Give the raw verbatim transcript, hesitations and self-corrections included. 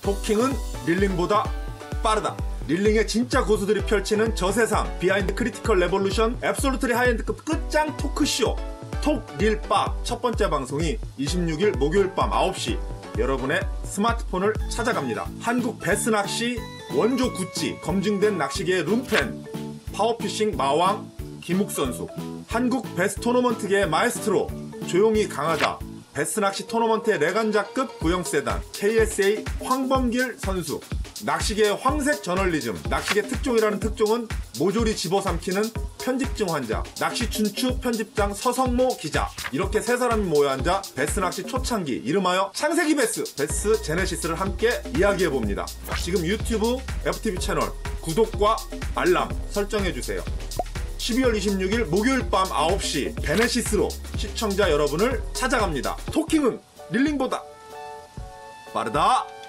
토킹은 릴링보다 빠르다. 릴링의 진짜 고수들이 펼치는 저세상 비하인드 크리티컬 레볼루션 앱솔루트리 하이엔드급 끝장 토크쇼 톡릴밥 첫 번째 방송이 이십육일 목요일 밤 아홉 시 여러분의 스마트폰을 찾아갑니다. 한국 베스 낚시 원조 구찌 검증된 낚시계의 룸펜 파워피싱 마왕 김욱 선수, 한국 베스 토너먼트계의 마에스트로 조용히 강하다 베스 낚시 토너먼트의 레간자급 구형 세단 케이에스에이 황범길 선수, 낚시계의 황색 저널리즘, 낚시계 특종이라는 특종은 모조리 집어삼키는 편집증 환자, 낚시 춘추 편집장 서성모 기자, 이렇게 세 사람이 모여 앉아 베스 낚시 초창기 이름하여 창세기 베스, 베스 제네시스를 함께 이야기해봅니다. 지금 유튜브 에프티비 채널 구독과 알람 설정해주세요. 십이월 이십육일 목요일 밤 아홉 시 베네시스로 시청자 여러분을 찾아갑니다. 토킹은 릴링보다 빠르다.